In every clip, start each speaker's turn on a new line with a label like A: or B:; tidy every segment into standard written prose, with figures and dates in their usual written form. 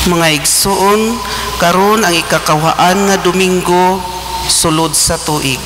A: Mga igsoon, karon ang ikakawhaan nga Domingo sulod sa tuig.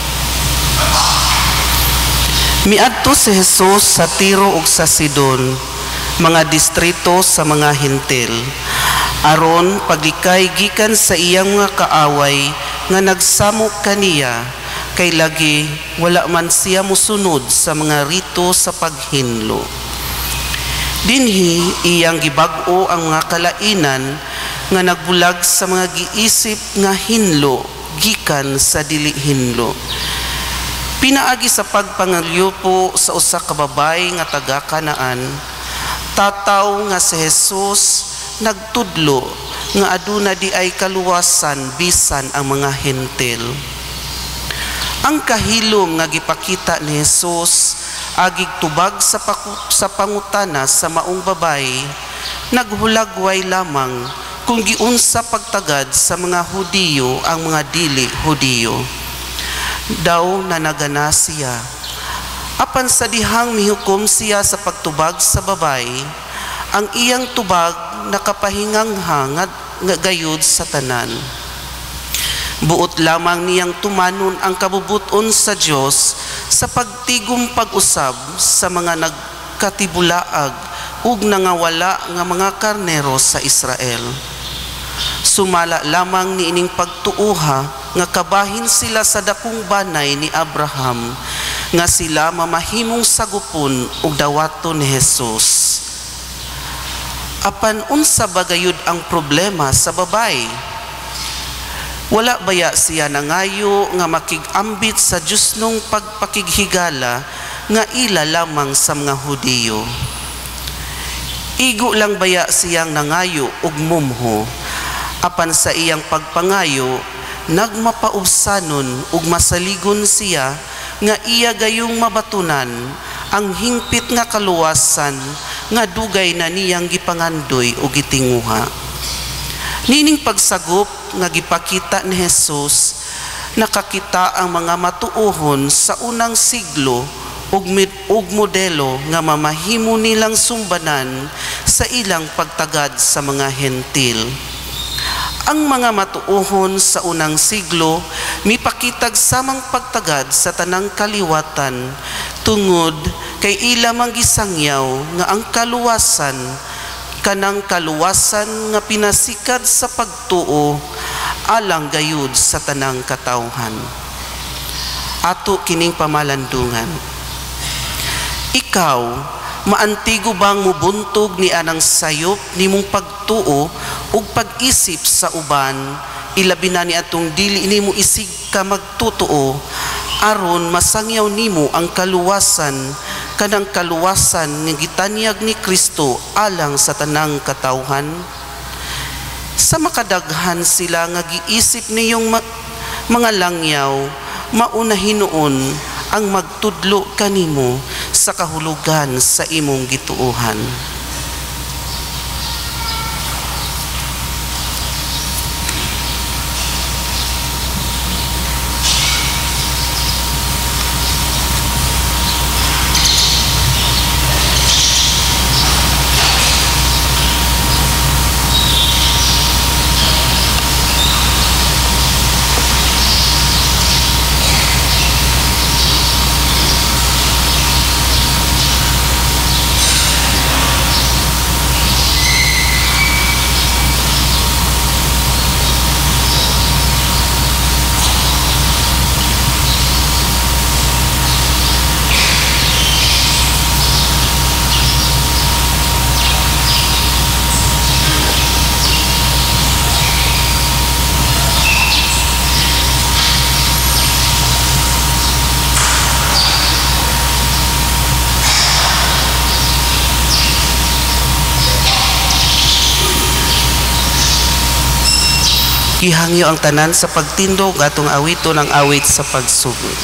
A: Miadto si Jesus sa Tiro ug sa Sidon, mga distrito sa mga Hentil, aron paglikay gikan sa iyang mga kaaway nga nagsamok kaniya, kay lagi wala man siya musunod sa mga rito sa paghinlo. Dinhi iyang gibag-o ang mga kalainan nga nagbulag sa mga giisip nga hinlo gikan sa dili hinlo. Pinaagi sa pagpangalyupo sa usa ka babay nga taga Kanaan, tataw nga si Jesus nagtudlo nga aduna di ay kaluwasan bisan ang mga Hentil. Ang kahilom nga gipakita ni Jesus agig tubag sa pangutana sa maong babay, naghulagway lamang kung giunsa pagtagad sa mga Hudiyo ang mga dili Hudiyo. Daw na nagana siya. Apan sa dihang mihukom siya sa pagtubag sa babay, ang iyang tubag nakapahinganghang nga gayud sa tanan. Buot lamang niyang tumanon ang kabubuton sa Dios sa pagtigom pag-usab sa mga nagkatibulaag ug nangawala nga mga karnero sa Israel. Sumala lamang niining pagtuuha nga kabahin sila sa dakong banay ni Abraham nga sila mamahimong sagupon ug dawaton ni Jesus. Apan unsa ba gayud ang problema sa babay? Wala baya siya nangayo nga makigambit sa Diyos nung pagpakighigala nga ila lamang sa mga Hudiyo? Igo lang baya siyang nangayo ug mumho, apan sa iyang pagpangayo nagmapaubsanon ug masaligon siya nga iya gayong mabatunan ang hingpit nga kaluwasan nga dugay na niyang gipangandoy ug gitinguha. Nining pagsagop nga gipakita ni Jesus, nakakita ang mga matuohon sa unang siglo ug modelo nga mamahimo nilang sumbanan sa ilang pagtagad sa mga Hentil. Ang mga matuohon sa unang siglo mipakitag samang pagtagad sa tanang kaliwatan tungod kay ila manggisangyaw nga ang kaluwasan kanang kaluwasan nga pinasikad sa pagtuo alang gayud sa tanang katawhan. Ato kining pamalandungan. Ikaw, maantigo bang mubuntog ni anang sayop nimong pagtuo ug pag-isip sa uban, ilabi na ni atong dili nimo isig ka magtutuo, aron masangyaw nimo ang kaluwasan kanang kaluwasan nga gitanyag ni Kristo alang sa tanang katawhan? Sa makadaghan sila nga giisip niyong mga langyaw, mauna hinuon ang magtudlo kanimo sa kahulugan sa imong gituohan. Gihangyo ang tanan sa pagtindog atong awito ng awit sa pagsugod.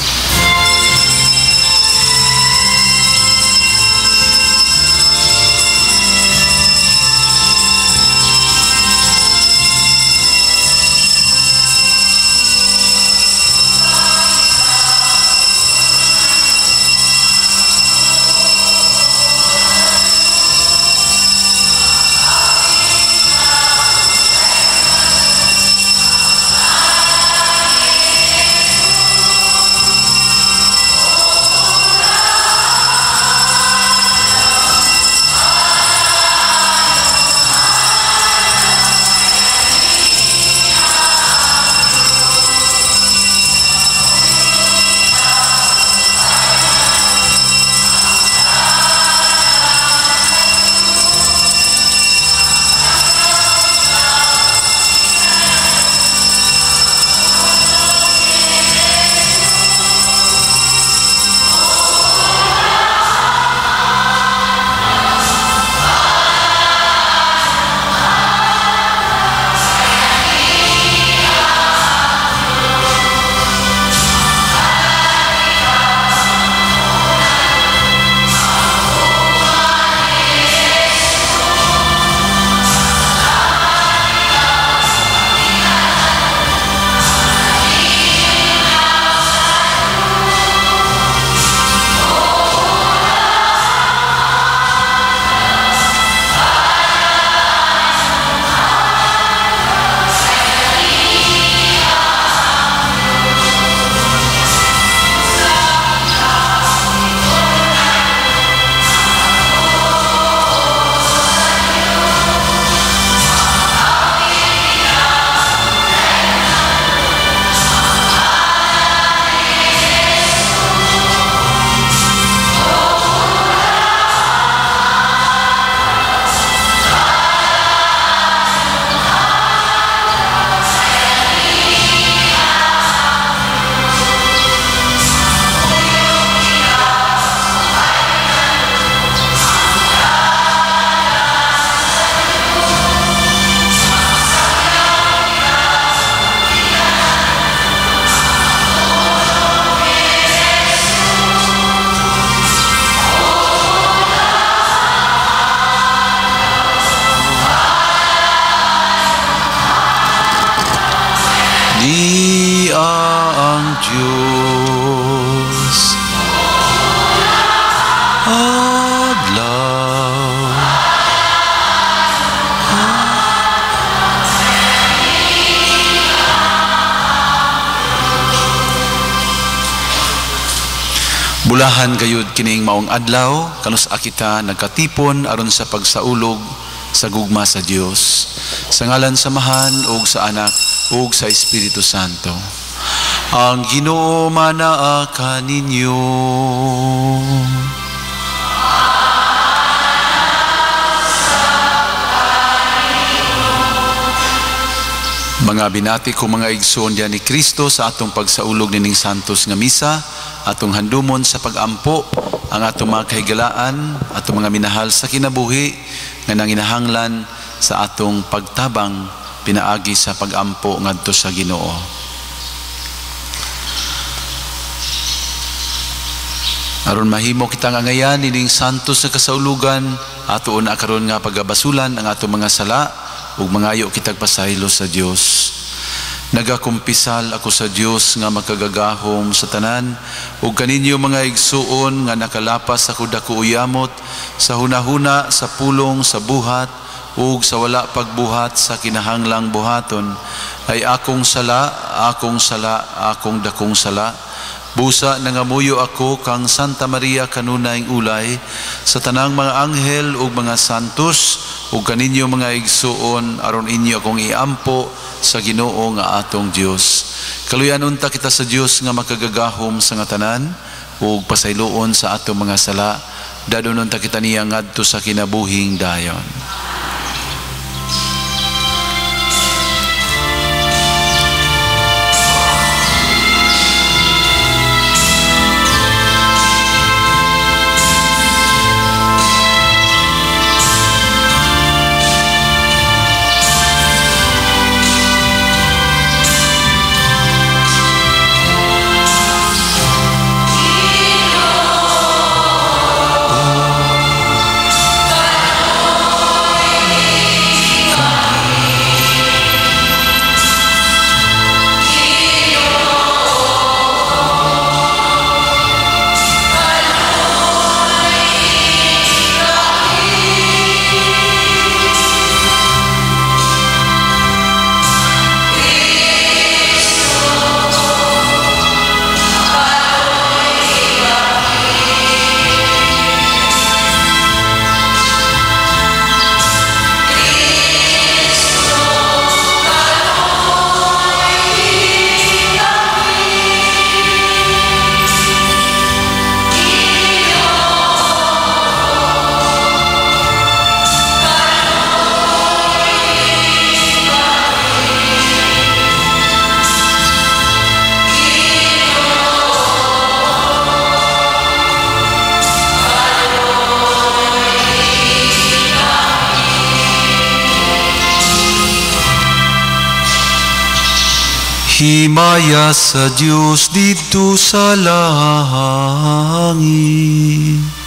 B: Dia ang Diyos. Adlaw. Bulahan gayud kining maong adlaw, kanus akita nagkatipon aron sa pagsaulog sa gugma sa Dios. Sa ngalan sa Amahan ug sa Anak ug sa Espiritu Santo. Ang Ginoo manaa kaninyo. Mga binati ko mga igsoon diyan ni Kristo sa atong pagsaulog nining santos nga misa, atong handumon sa pagampo ang atong mga kahigalaan, atong mga minahal sa kinabuhi nga nanginahanglan sa atong pagtabang pinaagi sa pagampo ngadto sa Ginoo. Aron mahimo kita nga ngayan nining santos sa kasaulugan, atoon na karon nga pagabasulan ang atong mga sala ug mangayo kitag pasaylo sa Dios. Nagakumpisal ako sa Dios nga makagagahom sa tanan ug kaninyo mga igsuon nga nakalapas ako dako uyamot sa hunahuna sa pulong sa buhat ug sa wala pagbuhat sa kinahanglang buhaton ay akong sala, akong dakong sala. Busa nangamuyo ako kang Santa Maria kanunayng ulay sa tanang mga anghel ug mga santos ug kaninyo mga igsuon aron inyo akong iampo sa Ginoo nga atong Dios. Kaluyan unta kita sa Dios nga makagagahom sa nga tanan ug pasayloon sa atong mga sala. Dadon unta kita niya ngadto sa kinabuhing dayon. Himaya sa Diyos dito sa langit.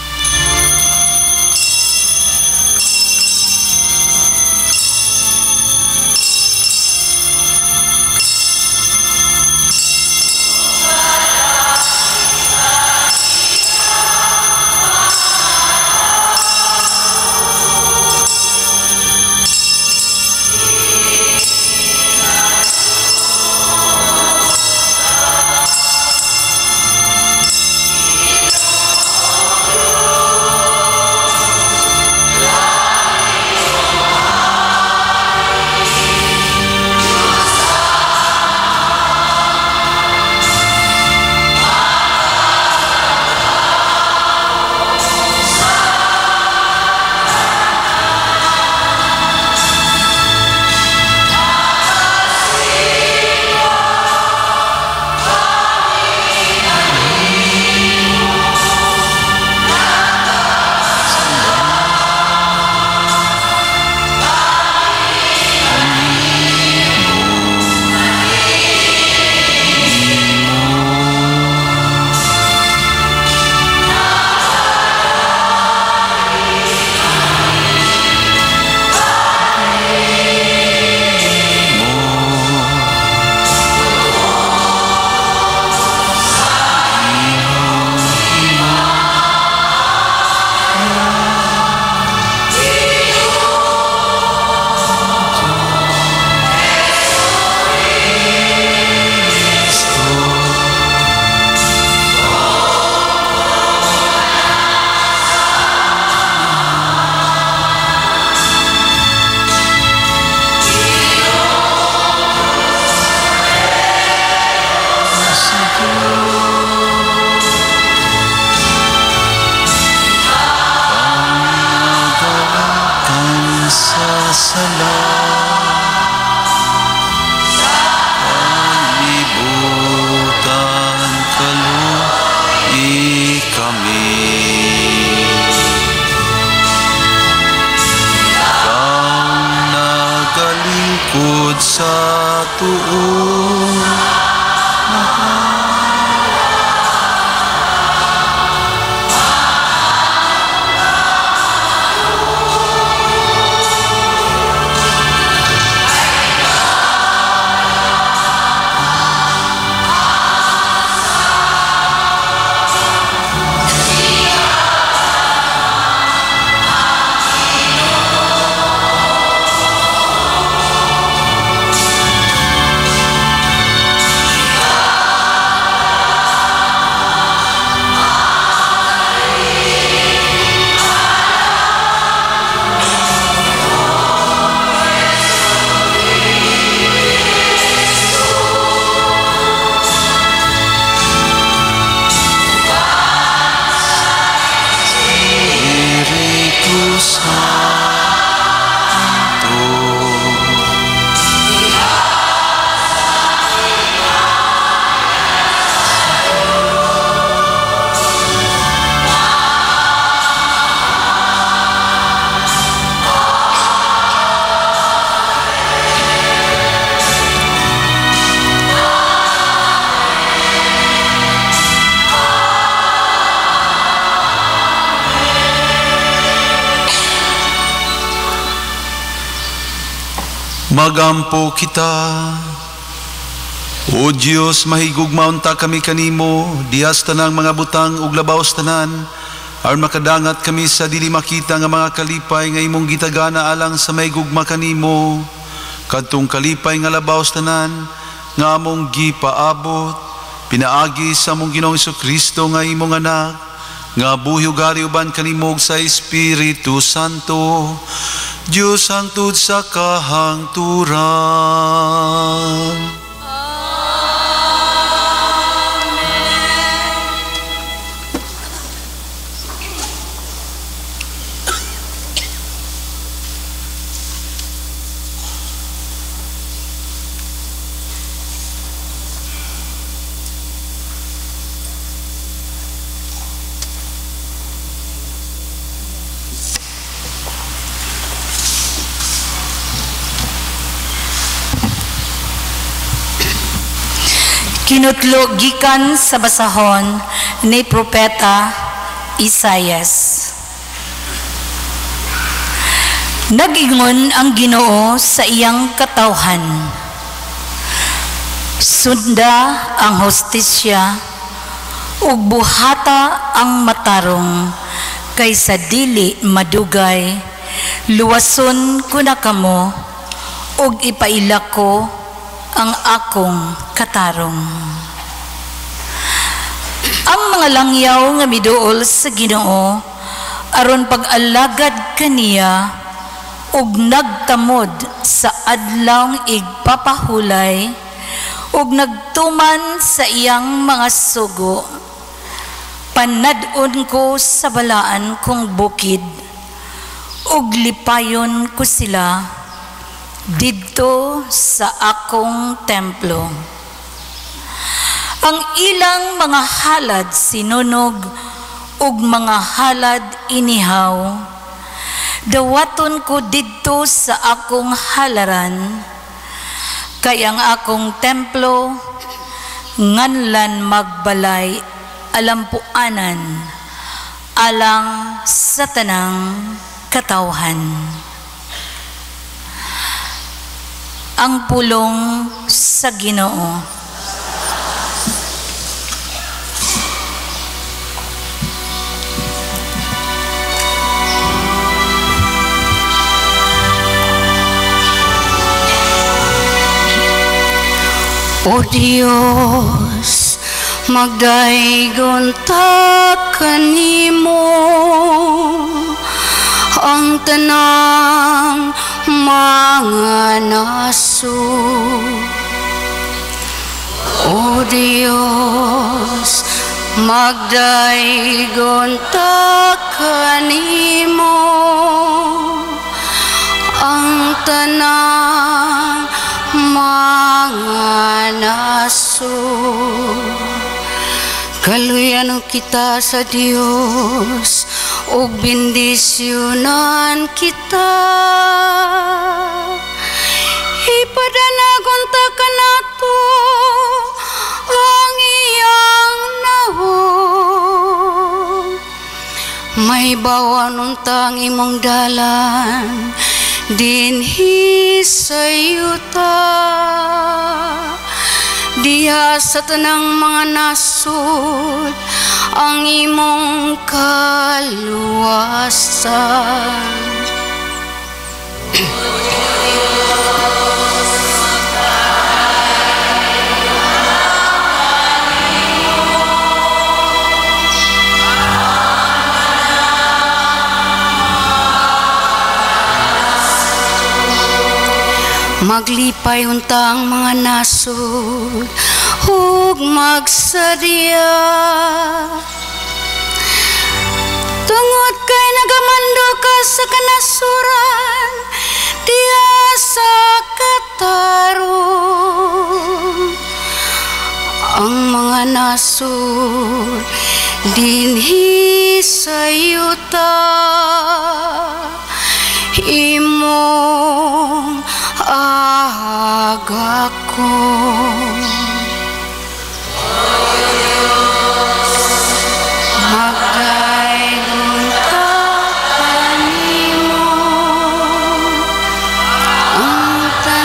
B: sala. Kalibutan kalui kami. Kang nagalingkod sa tuon. Magampo kita. O Diyos, mahigugmaon ta kami kanimo, dihas tanang mga butang ug labaws tanan, aron makadangat kami sa dili makita nga mga kalipay nga imong gitagana alang sa mahigugma kanimo. Kadtong kalipay nga labaws tanan nga among gipaabot, pinaagi sa among Ginoong Jesucristo nga imong anak, nga buhi ugari uban kanimo sa Espiritu Santo, Diyos hangtod sa kahangturan.
C: Kinutlo gikan sa basahon ni Propeta Isaias. Nag-ingon ang Ginoo sa iyang katawhan. Sunda ang hostisya ug buhata ang matarong kaysa dili madugay. Luwason ko na kamo ug ipaila ko ang akong katarong. Ang mga langyaw nga miduol sa Ginoo aron pag-alagad kaniya ug nagtamod sa adlawng igpapahulay ug nagtuman sa iyang mga sugo. Panad-on ko sa balaan kong bukid ug lipayon ko sila didto sa akong templo. Ang ilang mga halad sinunog ug mga halad inihaw, dawaton ko didto sa akong halaran, kay ang akong templo nganlan magbalay alampuanan alang sa tanang katawhan. Ang pulong sa Ginoo.
D: O Diyos, magdaygon ta kanimo ang tanang mga naso. O Diyos, magdaygon ta kanimo ang tanang mga nasod. Kaluyano kita sa Dios ug bendisyonan kita. Ipadanagon ta kanato ang iyang nahon. May bawan untang imong dalan dinhi sa yuta. Diha sa tanang mga nasod ang imong kaluwasan. Maglipay untang mga nasod ug magsadya. Tungod kay nagamando ka sa kanasuran diha sa katarong. Ang mga nasod dinhi sa yuta imong agako. Magdaygon ka kanimo ang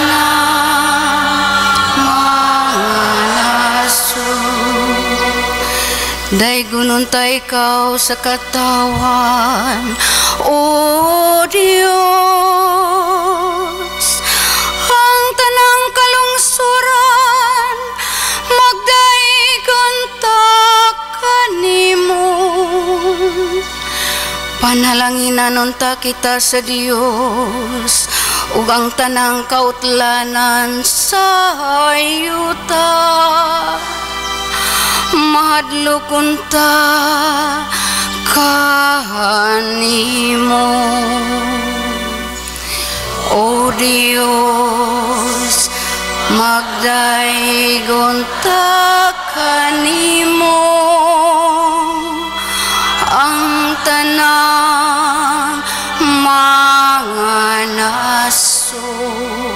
D: tanang mga nasod. Daygonon ta ikaw sa katawan, O Dios. Ang tanang kalungsuran magdaygon ta kanimo. Panalanginan unta kita sa Dios ug ang tanang kautlanan sa yuta. Mahadlok unta kanimo. O Dios, magdaygon ta kanimo ang tanang mga nasod.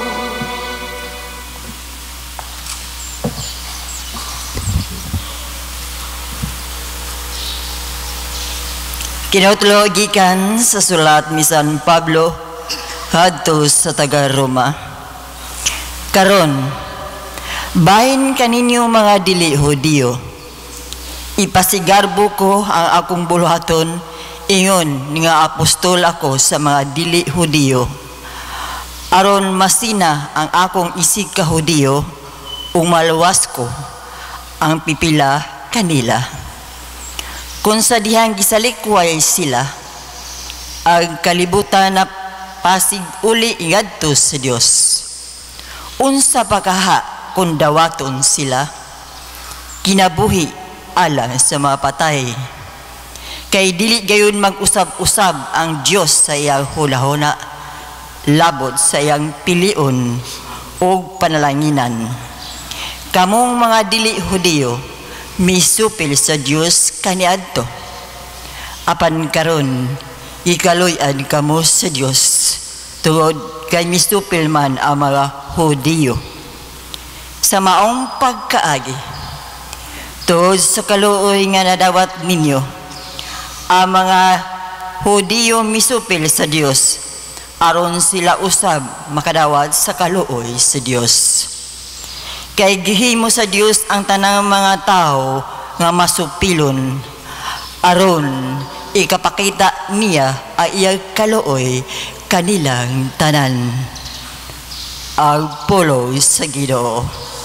E: Kinautulo gikan sa sulat ni San Pablo hadto sa taga Roma. Karon, bahin kaninyo mga dili Hudiyo. Ipasigarbo ko ang akong buluhaton ingon nga apostol ako sa mga dili Hudiyo. Aron masina ang akong isig ka Hudiyo ug maluwas ko ang pipila kanila. Kung sa dihang gisalikway sila, ang kalibutan na pasig uli ingadto sa Dios. Unsa pagkaha kung dawaton sila, kinabuhi alang sa mga patay. Kay dili gayon mag-usab-usab ang Dios sa iyang hulahuna, labot sa iyang pilion o panalanginan. Kamong mga dili Hudiyo, misupil sa Dios kaniadto. Apan karon ikaloy-an kamo sa Dios tungod kay misupil man ang mga Hudiyo. Sa maong pagkaagi, tungod sa kaluoy nga nadawat ninyo, ang mga Hudiyo misupil sa Dios aron sila usab makadawat sa kaluoy sa Dios. Kay gihimo sa Dios ang tanang mga tao nga masupilon aron ikapakita niya ang iyang kaluoy kanilang tanan. Ang pulo sa Ginoo.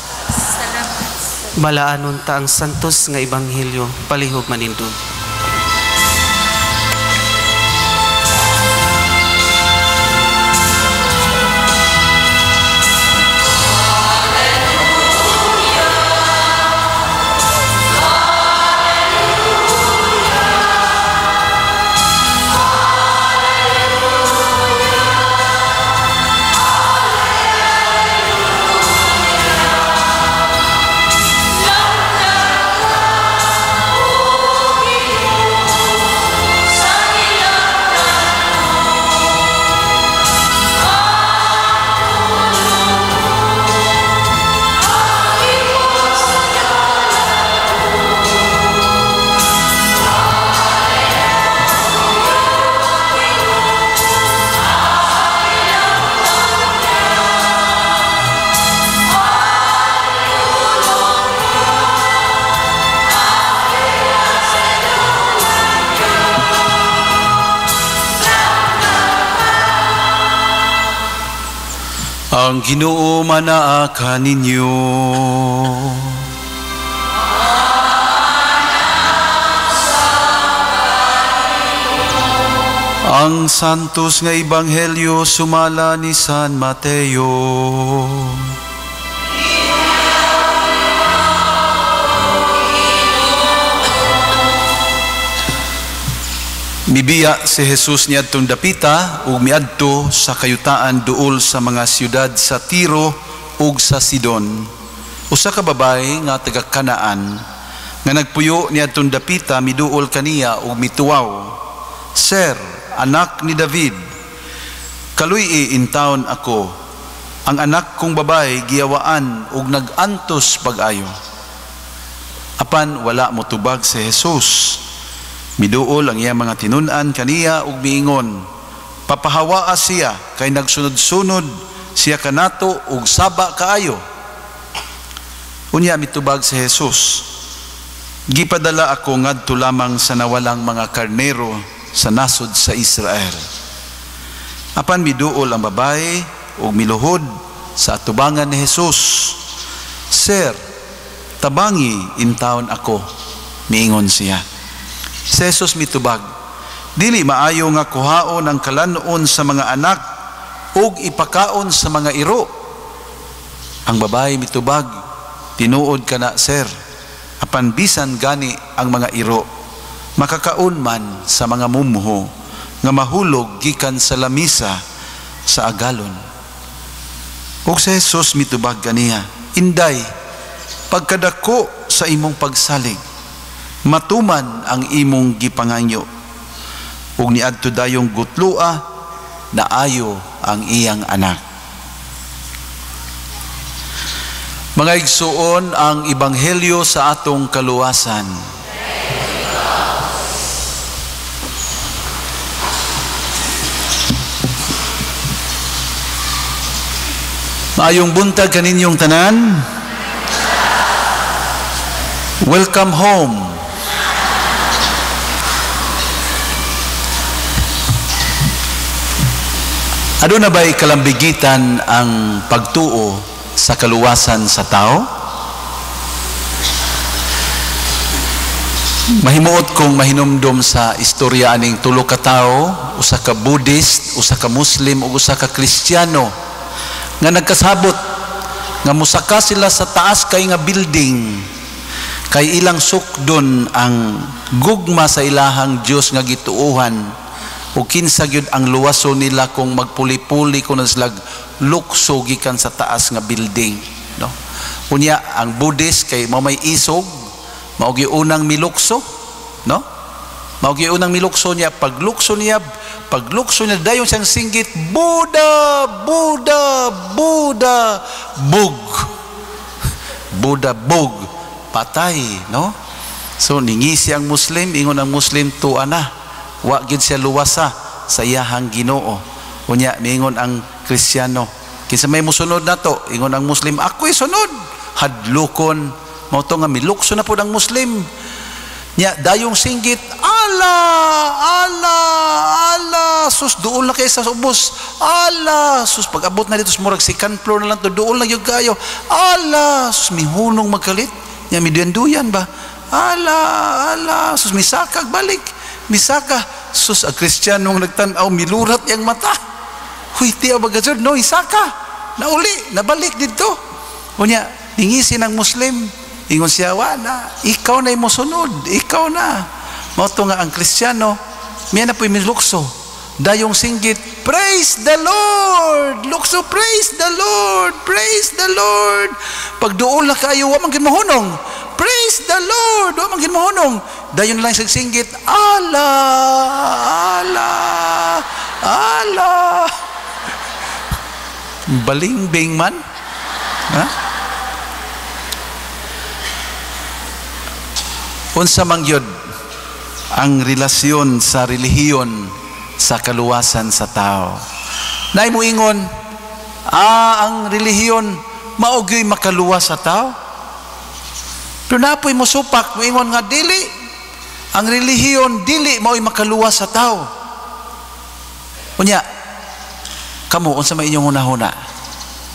A: Balaanon ta ang santos nga ebanghelyo palihog manindog.
B: Ang Ginoo manaa kaninyo. Ang santos nga ebanghelyo sumala ni San Mateo. Mibiya si Jesus niadtong dapita ug miadto sa kayutaan duol sa mga siyudad sa Tiro ug sa Sidon. Usa ka babae nga taga Kanaan nga nagpuyo niadtong dapita miduol kaniya ug mituwaw, "Sir, anak ni David, kaluy intawon ako. Ang anak kong babae giyawaan ug nagantos pag-ayo." Apan wala mo tubag si Jesus. Miduol ang iyang mga tinun-an kaniya ug miingon, "Papahawaa siya kay nagsunod-sunod siya kanato ug saba kaayo." Unya mitubag si Jesus, "Gipadala ako ngadto lamang sa nawalang mga karnero sa nasod sa Israel." Apan miduol ang babae ug miluhod sa atubangan ni Jesus, "Sir, tabangi intawon ako," miingon siya. Si Jesus mitubag, "Dili maayo nga kuhaon ang kalanon sa mga anak ug ipakaon sa mga iro." Ang babae mitubag, "Tinuod kana, sir, apan bisan gani ang mga iro makakaon man sa mga mumho nga mahulog gikan sa lamisa sa agalon." Ug si Jesus mitubag kaniya, "Inday, pagkadako sa imong pagsalig, matuman ang imong gipanganyo." Ug niadto dayong gutlua, naayo ang iyang anak. Mga igsuon, ang ebanghelyo sa atong kaluwasan. Maayong buntag kaninyong tanan. Welcome home. Ano na ba'y kalambigitan ang pagtuo sa kaluwasan sa tao? Mahimuot kong mahinumdum sa istorya aning tulo ka tao, usa ka Buddhist, usa ka Muslim, ug usa ka Kristiyano nga nagkasabot nga musaka sila sa taas kay nga building kay ilang sukdon ang gugma sa ilahang Dios nga gituuhan. O kinsa gyud ang luwaso nila kung magpuli-puli kung naslag lukso gikan sa taas nga building, no? Unya ang Buddhist kay mao may isog, mao gyud unang milukso, no? Mao gyud unang milukso niya, paglukso niya dayon siyang singgit, "Buddha, Buddha, Buddha," bug. Buddha bug, patay, no? So ningisi ang Muslim, ingon ang Muslim, "Tuwa na. Wa gid siya luwasa sa iyahang Ginoo." Unya miingon ang Kristiyano, kinsa may musunod nato? Ingon ang Muslim, "Ako'y sunod." Hadlokon mao to nga milukso na pud ang Muslim. Nya dayong singgit, "Allah, Allah, Allah." Sus duol na kay sa ubos. "Allah." Sus pag-abot na dito sa murag second floor na lang to, duol na gyud kayo. "Allah." Sus mihunong magkalit. Nya miduyan-duyan ba? "Allah, Allah." Sus misakag balik. Misaka, sus ang Kristiyanong nagtanaw, milurat yung mata. "Huy, tiya bagazod, no, isaka." Nauli, nabalik dito. Unya, ningisi ng Muslim. Ingon siya, "Wala, ikaw na mo sunod, ikaw na." Mauto nga ang Kristiyano, miya na po'y milukso. Dayong singgit, "Praise the Lord!" Lukso, "Praise the Lord! Praise the Lord!" Pagduol na kayo, wa man gid mahunong. "Praise the Lord!" Wa man gid mahunong. Dayon lang singgit, "Allah, Allah, Allah." Balingbing man. Ha? Unsa man gyud ang relasyon sa relihiyon sa kaluwasan sa tao? Nay mo ingon, ang relihiyon mao gyud makaluwas sa tao. Pero napoy mo supak, mo ingon nga dili. Ang relihiyon dili mao'y makaluwas sa tao. Unya, kamo unsa may inyong hunahuna?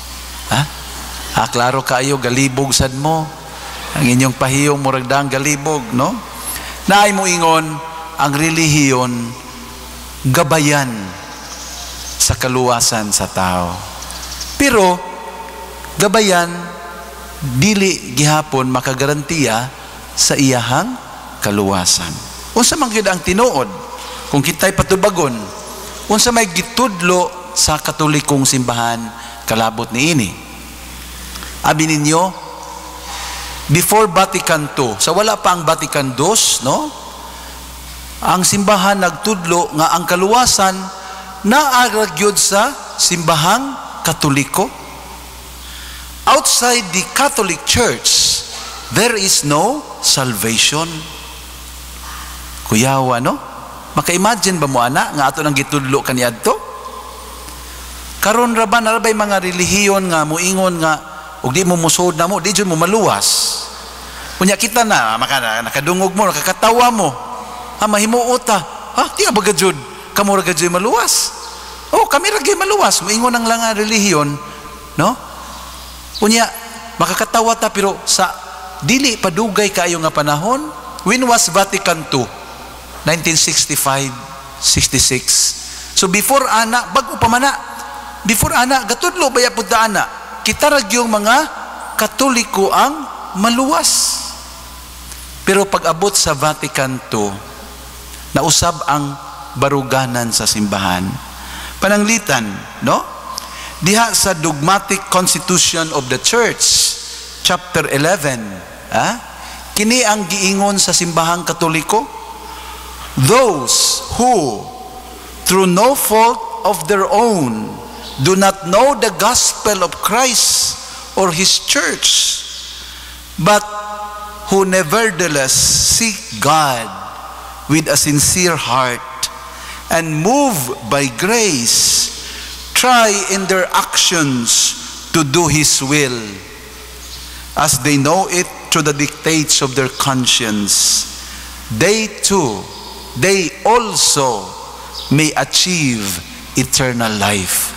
B: Ha? Klaro kayo, galibog sad mo. Ang inyong pahiyong muragdang galibog, no? Naay mo ingon, ang relihiyon, gabayan sa kaluwasan sa tao. Pero, gabayan, dili gihapon makagarantiya sa iyahang kaluwasan. Unsa man gyud ang tinuod, kung kita'y patubagon, unsa may gitudlo sa katolikong simbahan kalabot niini. Abi ninyo, before Vatican II, sa wala pa ang Vatican II, no? Ang simbahan nagtudlo nga ang kaluwasan naaragyod sa simbahang Katoliko. Outside the Catholic Church, there is no salvation. Kuyawa, no? Maka-imagine ba mo, ana, nga ato nang gitudlo kaniadto? Karon raban narabay mga relihiyon nga muingon nga ug di mo musod na mo, di jud mo maluwas. Kunya kita na nakadungog mo, nakakatawa mo. Mahimuot ta. Di ba gajud kamo ra gajud maluwas? Kami ra gajud maluwas. Muingon ang lang relihiyon, no? Kunya makakatawa ta pero sa dili padugay kayo nga panahon. When was Vatican II? 1965, 66. So before ana, bago pa man na, before ana, gatudlo baya pud ta ana. Kita ra gyung mga Katoliko ang maluwas. Pero pag abot sa Vatican II, nausab ang baruganan sa simbahan. Pananglitan, no? Diha sa Dogmatic Constitution of the Church, chapter 11, kini ang giingon sa simbahang Katoliko, those who, through no fault of their own, do not know the gospel of Christ or His church, but who nevertheless seek God with a sincere heart and move by grace, try in their actions to do His will, as they know it through the dictates of their conscience. They also may achieve eternal life.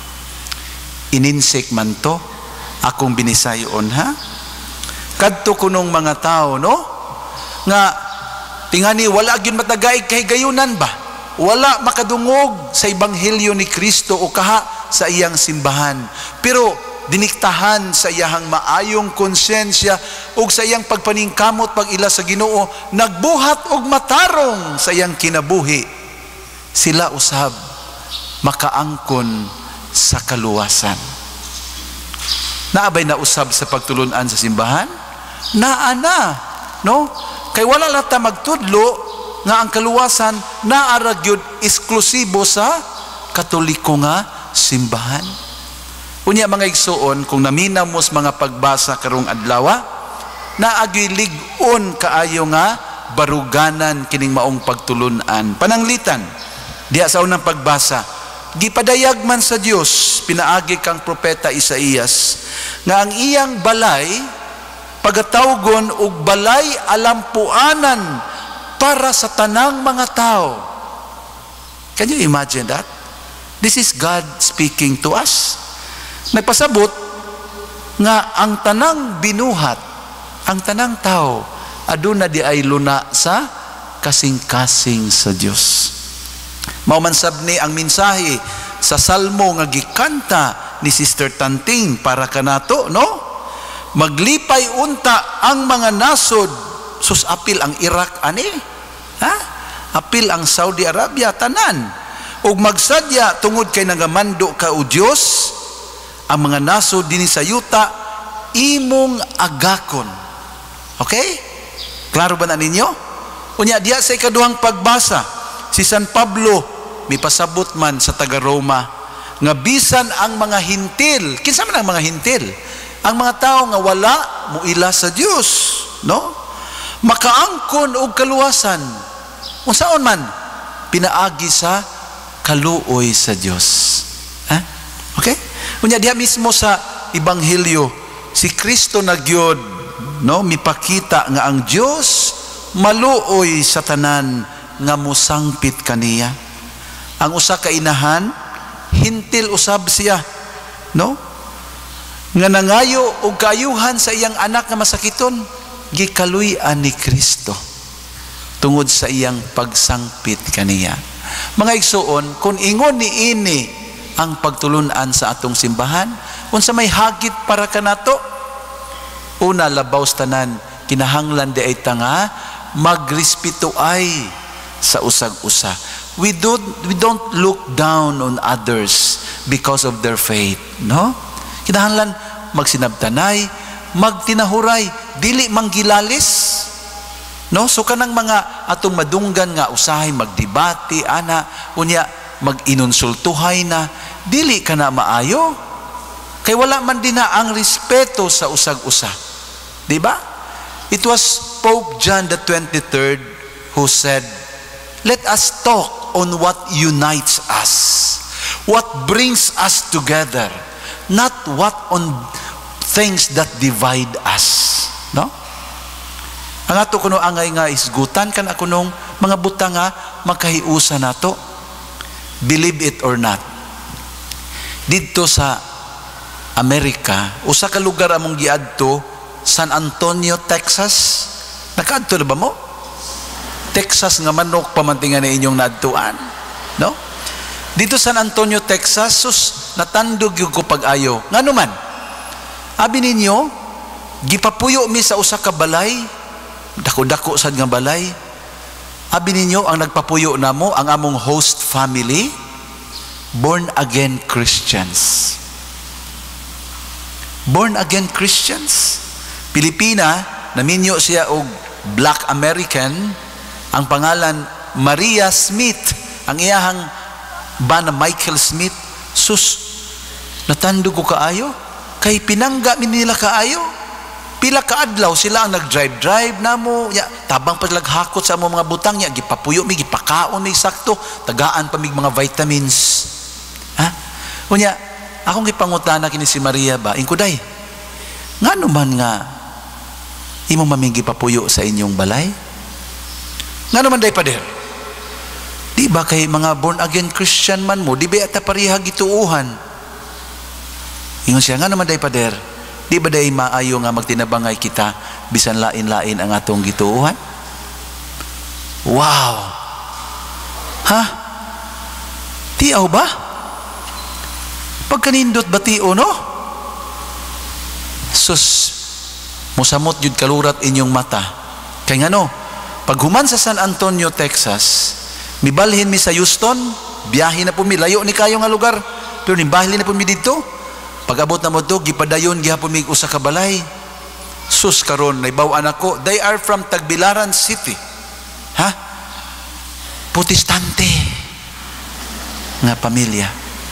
B: Ininsik man to, akong binisayon, ha? Kadto kunong mga tao, no? Nga, tingani, wala gyud matagay kay gayunan ba? Wala makadungog sa Ebanghelyo ni Kristo o kaha sa iyang simbahan. Pero, diniktahan sa iyang maayong konsensya o sa iyang pagpaningkamot pag-ila sa Ginoo, nagbuhat og matarong sa iyang kinabuhi. Sila usab makaangkon sa kaluwasan. Naabay na usab sa pagtulunan sa simbahan? Naana, no? Kay wala lata magtudlo nga ang kaluwasan naaragyod eksklusibo sa Katoliko nga simbahan. Unya mga igsuon, kung naminamos mga pagbasa karong adlaw, naagi lig-on kaayo nga baruganan kining maong pagtulunan. Pananglitan, diha sa unang pagbasa, gipadayag man sa Dios pinaagi kang propeta Isaías nga ang iyang balay pagatawgon og balay alampuanan para sa tanang mga tao. Can you imagine that? This is God speaking to us. Nagpasabot nga ang tanang binuhat, ang tanang tao, aduna di ay luna sa kasing-kasing sa Dios. Maumansab ni ang mensahe sa salmo nga gikanta ni Sister Tanting para kanato, no? Maglipay unta ang mga nasod, sus apil ang Iraq ani, apil ang Saudi Arabia tanan, ug magsadya tungod kay nagamando ka o Dios, ang mga nasod dinhi sa yuta imong agakon. Okay? Klaro ba na ninyo? Unya diha sa ikaduhang pagbasa, si San Pablo mipasabot man sa taga Roma nga bisan ang mga hintil, kinsa man ang mga hintil? Ang mga tao nga wala muila sa Dios, no? Makaangkon og kaluwasan. Unsaon man pinaagi sa kaluoy sa Dios. Okay? Unya diha mismo sa Ebanghelyo, si Kristo nagyod, no, mipakita nga ang Dios maluoy sa tanan nga musangpit kaniya. Ang usa ka inahan, hintil usab siya, no? nga nangayo og kaayuhan sa iyang anak nga masakiton, gikaluy-an ni Kristo tungod sa iyang pagsangpit kaniya. Mga igsuon, kung ingon ni ini ang pagtulunan sa atong simbahan, unsa may hagit para kanato? Una, labaw tanan, kinahanglan di ay tanga magrespeto ay sa usag-usa. We don't look down on others because of their faith, no? Kinahanglan magsinabtanay, magtinahuray, dili manggilalis, no? So kanang mga atong madunggan nga usahay magdebate ana, unya mag-inonsultuhay na, dili ka na maayo, kay wala man din na ang respeto sa usag-usa, di ba? It was Pope John the 23rd who said, let us talk on what unites us, what brings us together, not what on things that divide us, no? Ang ato kuno angay nga isgutan kan ako nung mga butang nga magkahiusa nato, believe it or not. Dito sa Amerika, usa ka lugar among giadto, San Antonio, Texas. Nakaadto na ba mo? Texas nga manok pamantingan na inyong naadtuan, no? Dito San Antonio, Texas, sus natandog yung ko pag-ayo. Ngano man? Abi ninyo, gipapuyo mi sa usa ka balay, dako-dako sad nga balay. Abi ninyo ang nagpapuyo namo ang among host family, born again Christians. Born again Christians. Pilipina, naminyo siya og Black American, ang pangalan Maria Smith, ang iyahang ba na Michael Smith. Sus, natandog ko kaayo, kay pinangga nila kaayo. Pila ka adlaw sila ang nag-drive namo, ya, tabang paglaghakot sa among mga butang niya, gipapuyo mi, gipakaon mi sakto, tagaan pa mig mga vitamins. Ha? Unya, akong gipangutana kini si Maria ba, ingkuday, ngano man nga imo maming gipapuyo sa inyong balay? Ngano man day pader? Di ba kay mga born again Christian man mo, di ba ata pareha gituuhan? Ingon siya, ngano man day pader? Di ba day maayo nga magtinabangay kita bisan lain-lain ang atong gituuhan? Wow! Ha? Tiaw ba? Pagkanindot ba tiyo, no? Sus, musamot yun kalurat inyong mata. Kaya nga no, pag human sa San Antonio, Texas, mibalhin mi sa Houston, biyahe na po mi, layo ni kayo nga lugar, pero nibalhin na po mi dito. Pag abot na mo to, gipadayon gihapon mi usa ka balay. Sus karon naibawaan ako, they are from Tagbilaran City. Ha? Protestante nga pamilya.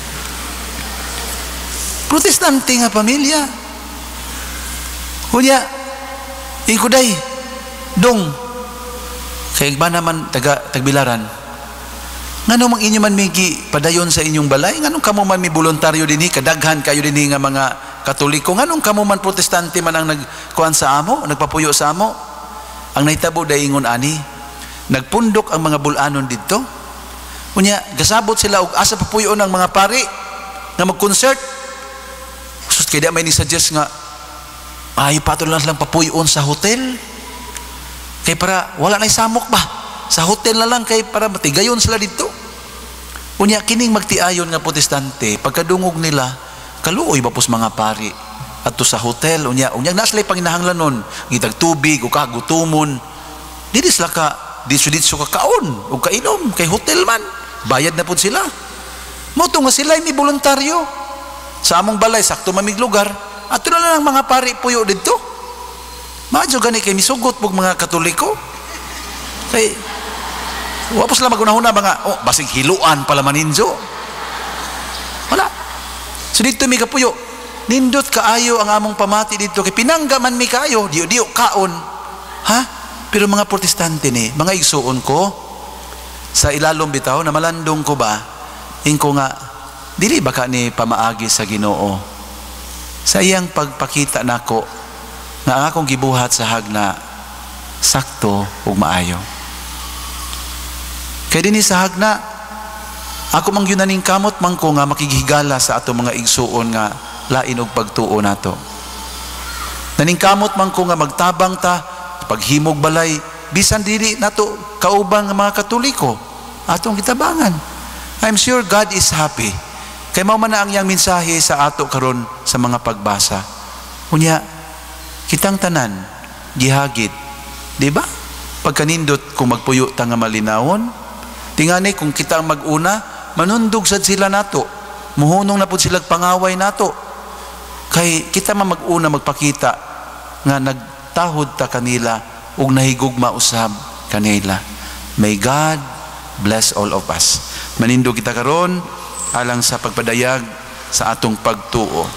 B: Protestante nga pamilya. Kunya, ingkuday, dong, kaya ba naman Tagbilaran, ngano mang inyo man migi padayon sa inyong balay, nganong kamo man mi voluntaryo dinhi, kadaghan kayo dinhi nga mga Katoliko, nganong kamo man Protestante man ang nagkuan sa amo, nagpapuyo sa amo? Ang nahitabo day ingon ani, nagpundok ang mga bulanon didto. Unya, gasabot sila og asa papuyo ng mga pari nga mag-concert. Sus, kaya may ni-suggest nga, ay patol lang silang papuyon sa hotel. Kaya para wala na samok ba? Sa hotel na lang kay para matigayon sila dito. Unya kining magtiayon nga Protestante, pagkadungog nila, kaluoy ba pos mga pari adto sa hotel, unya naslay panginahanglan nun, ngitag tubig o kagutumon. Dili sila ka ditso ka kaon o kainom kay hotel man. Bayad na pud sila. Moto nga sila may voluntaryo. Sa among balay sakto mamig lugar, ato na lang mga pari puyo dito. Madyo gani kay misugot pug mga Katoliko. Kay wapos lang magunahuna mga basig hiluan pala maninjo. Wala. So dito mi kapuyo, nindot kaayo ang among pamati dito kay pinangga man mi kaayo, diyo kaon. Ha? Pero mga Protestante ni, mga igsuon ko sa ilalom bitaw na malandong ko ba, ingko nga dili baka ni pamaagi sa Ginoo. Sa iyang pagpakita nako nga ang akong gibuhat sa hagna sakto ug maayo. Kaya din sa hagna, ako mang yunaning kamot man ko nga makigihigala sa ato mga igsuon nga lain og pagtuo nato. Naningkamot man ko nga magtabang ta paghimog balay bisan dili nato kaubang nga mga Katoliko atong gitabangan. I'm sure God is happy. Kay mao man na ang iyang mensahe sa ato karon sa mga pagbasa. Unya, kitang tanan gihagit, di ba? Pagkanindot kung magpuyo ta nga malinawon, tingani kung kita ang mag-una, manundog sad sila nato. Muhunong na pud sila pangaway nato. Kay kita man mag-una magpakita nga nagtahod ta kanila ug nahigugma usab kanila. May God bless all of us. Manindog kita karon alang sa pagpadayag sa atong pagtuo.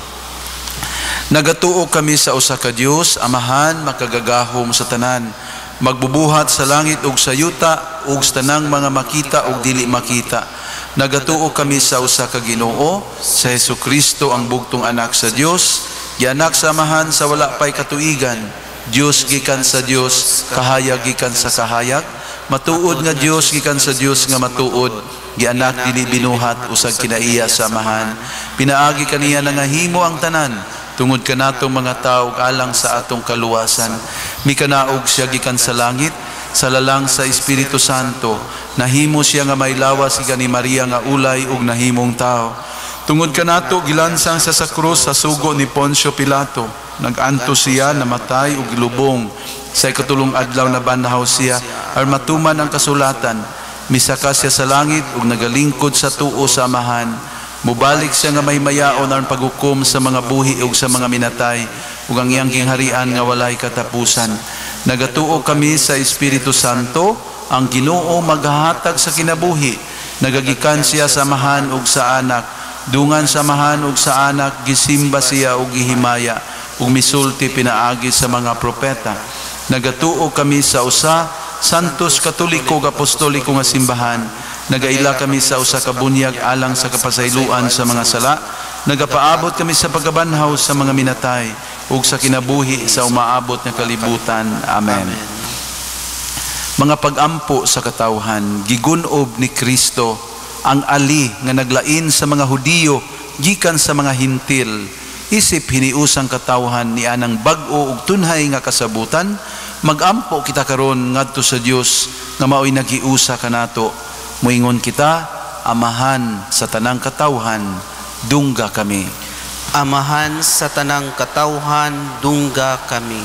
B: Nagatuo kami sa usa ka Dios, Amahan, makagagahom sa tanan, magbubuhat sa langit ug sa yuta ug sa tanang mga makita ug dili makita. Nagatuo kami sa usa ka Ginoo, sa Hesukristo ang bugtong anak sa Dios, gianak sa Amahan sa wala pay katuigan, Dios gikan sa Dios, kahayag gikan sa kahayag, matuod nga Dios gikan sa Dios nga matuod, gianak dili binuhat usag kinaiya sa Amahan. Pinaagi kaniya nga himo ang tanan tungod kanatong mga tawo alang sa atong kaluwasan. Mikanaog siya gikan sa langit, sa lalang sa Espiritu Santo, nahimo siya nga may lawas gikan ni Maria nga ulay ug nahimong tao. Tungod kanato gilansang sa krus sa sugo ni Poncio Pilato, naganto siya namatay ug gilubong. Sa ikatulong adlaw na banhaw siya aron matuman ang kasulatan. Misaka siya sa langit ug nagalingkod sa tuo sa Amahan. Mubalik siya nga may mayaon aron paghukom sa mga buhi ug sa mga minatay ug ang iyang gingharian nga walay katapusan. Nagatuo kami sa Espiritu Santo, ang Ginoo maghahatag sa kinabuhi. Nagagikan siya sa Amahan ug sa Anak. Dungan sa Amahan ug sa Anak gisimba siya ug gihimaya ug misulti pinaagi sa mga propeta. Nagatuo kami sa usa Santos Katoliko Apostoliko nga simbahan. Nagaila kami sa usa ka bunyag alang sa kapasayloan sa mga sala. Nagapaabot kami sa pagkabanhaw sa mga minatay ug sa kinabuhi sa umaabot nga kalibutan. Amen. Mga pag-ampo sa katawhan, gigunob ni Kristo ang ali nga naglain sa mga Hudiyo gikan sa mga Hintil. Isip hiniusang katawhan ni anang bag-o ug tunhay nga kasabutan. Magampo kita karon ngadto sa Dios nga mao'y naghiusa kanato. Muingon kita, Amahan sa tanang katawhan, dungga kami.
A: Amahan sa tanang katawhan, dungga kami.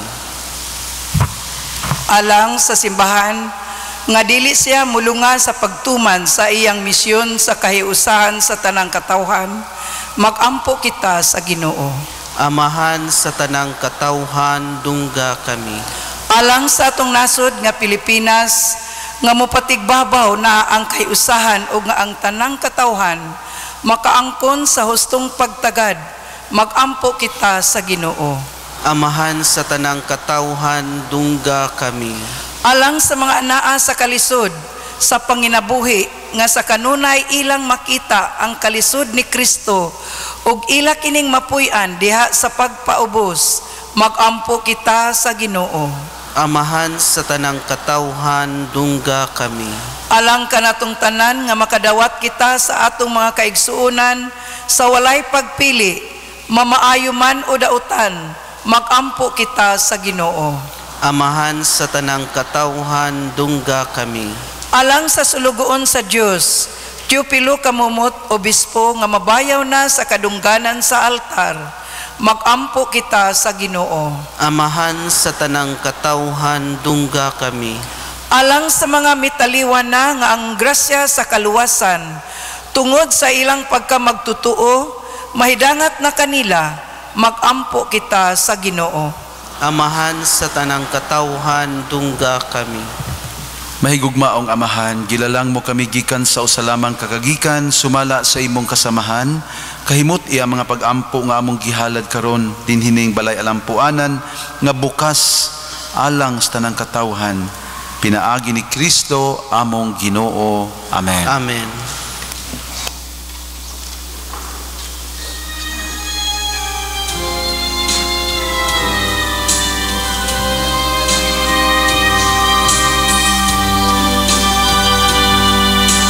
F: Alang sa simbahan, nga dili siya mulunga sa pagtuman sa iyang misyon sa kahiusahan sa tanang katawhan, magampo kita sa Ginoo.
A: Amahan sa tanang katawhan, dungga kami.
F: Alang sa atong nasod nga Pilipinas, nga mopatigbabaw na ang kahiusahan o nga ang tanang katawhan, makaangkon sa hustong pagtagad, magampo kita sa Ginoo.
A: Amahan sa tanang katawhan, dungga kami.
F: Alang sa mga anaa sa kalisod, sa panginabuhi, nga sa kanunay ilang makita ang kalisod ni Kristo, ug ila kining mapuy-an diha sa pagpaubos, magampo kita sa Ginoo.
A: Amahan sa tanang katawhan, dungga kami.
F: Alang kanatong tanan nga makadawat kita sa atong mga kaigsuonan sa walay pagpili, mamaayo man o dautan, magampo kita sa Ginoo.
A: Amahan sa tanang katawhan, dungga kami.
F: Alang sa sulugoon sa Dios, Teopilo Kamumot, obispo nga mabayaw na sa kadungganan sa altar, magampo kita sa Ginoo.
A: Amahan sa tanang katawhan, dungga kami.
F: Alang sa mga mitaliwan na nga ang grasya sa kaluwasan, tungod sa ilang pagkamagtutuo, mahidangat na kanila, magampo kita sa Ginoo.
A: Amahan sa tanang katawhan, dungga kami.
B: Mahigugmaong Amahan, gilalang mo kami gikan sa usalamang kakagikan, sumala sa imong kasamahan, kahimot iya mga pag-ampo nga among gihalad karon dinhining balay alampuanan nga bukas alang sa tanang katawhan. Pinaagi ni Kristo among Ginoo. Amen.
A: Amen.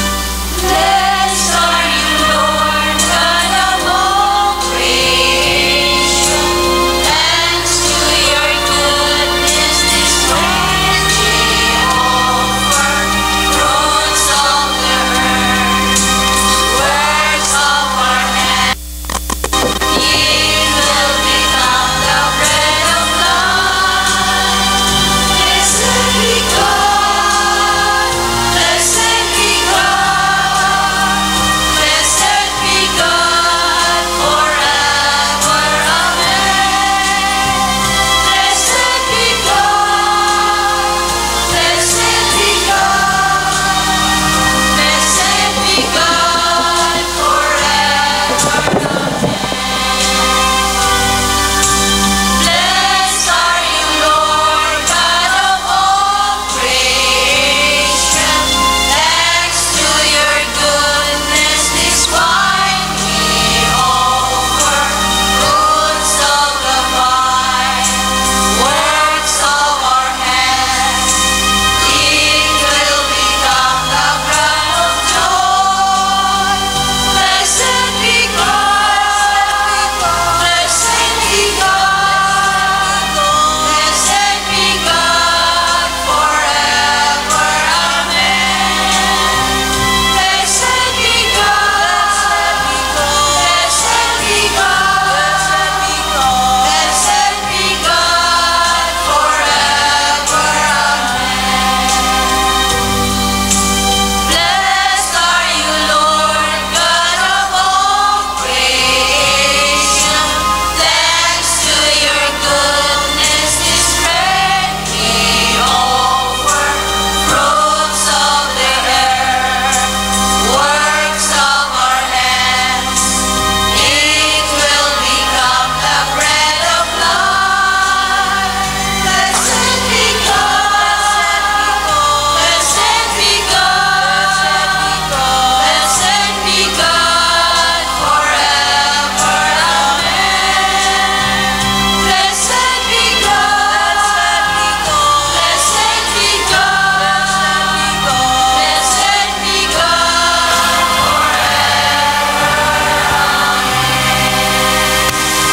D: Blessed are you, Lord, God of all creation.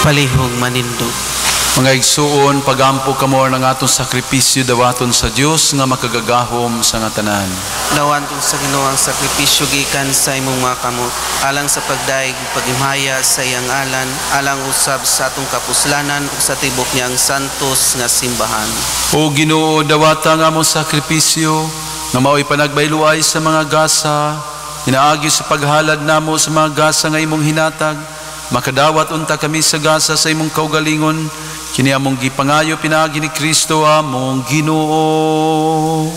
A: palihog manindog.
B: Mga igsuon, pagampo kamo ng atong sakripisyo dawaton sa Dios nga makagagahom sa nga tanan.
A: Dawanton sa Ginoo ang sakripisyo gikan sa imong mga kamot, alang sa pagdaig pagimhaya sa iyang alan, alang usab sa atong kapuslanan ug sa tibok niyang santos nga simbahan.
B: O Ginoo, dawata nga among sakripisyo nga mao'y panagbayluay sa mga gasa, hinaagi sa paghalad namo sa mga gasa nga imong hinatag, makadawat unta kami sa gasa sa imong kaugalingon, kini among gipangayo pinaagi ni Kristo among Ginoo.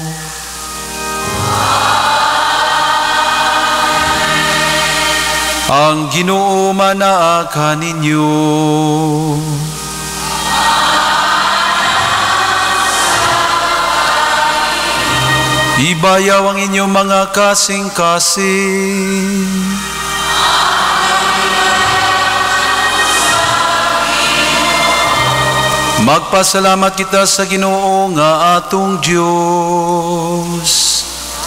B: Ang Ginoo manaa kaninyo. Ibayaw ang inyong mga kasing-kasing. Magpasalamat kita sa Ginoo nga atong Diyos.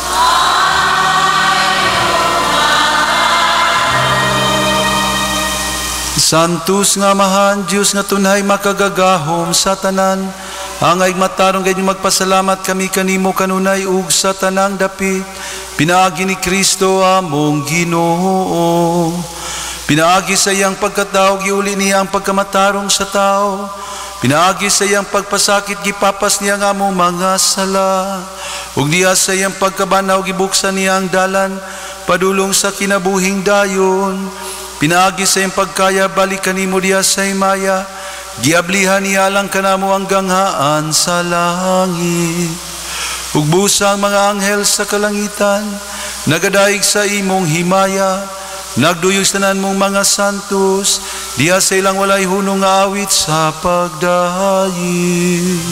B: Santos nga mahan Diyos nga tunay makagagahom sa tanan, angay matarong ganyan magpasalamat kami kanimo kanunay ug sa tanang dapit, pinaagi ni Kristo among Ginoo. Pinaagi sa iyang pagkatao, giuli niya ang pagkamatarong sa tao. Pinaagi sa iyang pagpasakit, gipapas niya nga among mga sala. Ug diya sa iyang pagkabanaw, gibuksan niya ang dalan, padulong sa kinabuhing dayon. Pinaagi sa iyang pagkaya, balikan nimo diya sa imaya. Giablihan niya lang kanamo ang ganghaan sa langit. Ug busa ang mga anghel sa kalangitan, nagadaig sa imong himaya. Nagduyog tanan mong mga santos, diya sa ilang walay hunong nga awit sa pagdayi.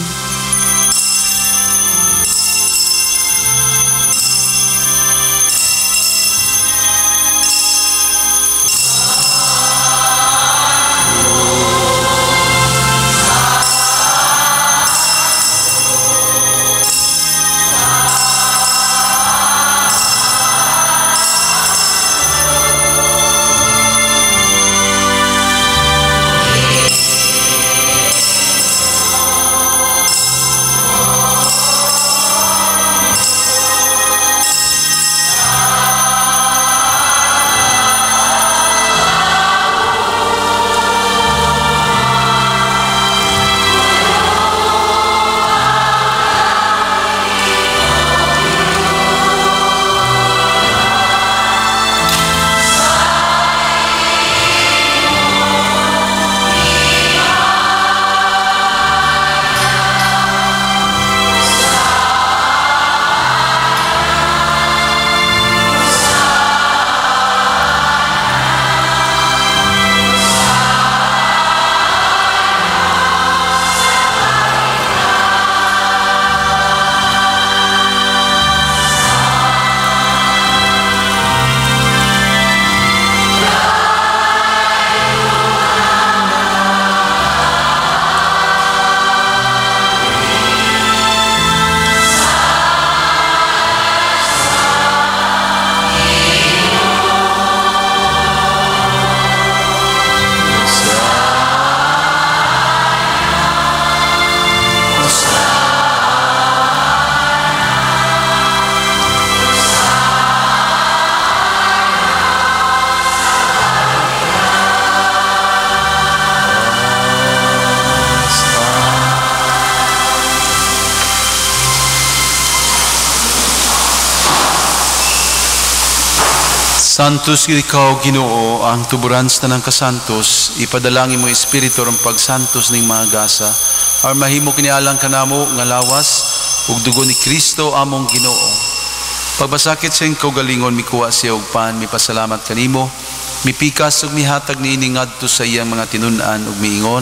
B: Santos ikaw, Ginoo, ang tuburan sa tanang kasantos, ipadalangin mo espiritu ang pagsantos ning mga gasa, ar mahimo kinialang kanamo nga lawas ug dugo ni Kristo among Ginoo. Pagbasakit sa iyong kaugalingon, mikuha siya og pan, mipasalamat kanimo, mipikas ug mihatag niini ngadto sa iyang mga tinunan ug miingon,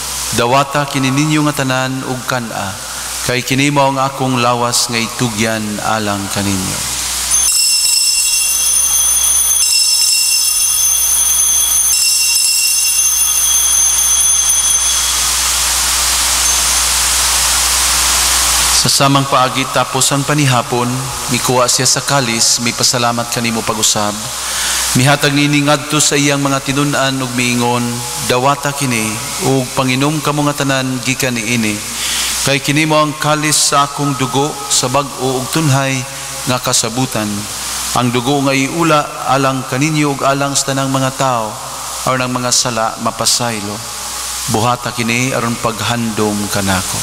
B: dawata kini ninyo nga tanan ug kana, kay kini mao ang akong lawas nga itugyan alang kaninyo. Sa samang paagi tapos ang panihapon, mikuha siya sa kalis, may pasalamat kanimo pag-usab. Mihatag nini ngadto sa iyang mga tinun-an ug miingon, dawata kini ug panginom kamo nga tanan gikan niini. Kay kini mo ang kalis sa akong dugo sa bag-o ug tunhay nga kasabutan. Ang dugo nga iula alang kaninyo ug alang sa tanang mga tao aron ang mga sala mapasaylo. Buhata kini aron paghandom kanako.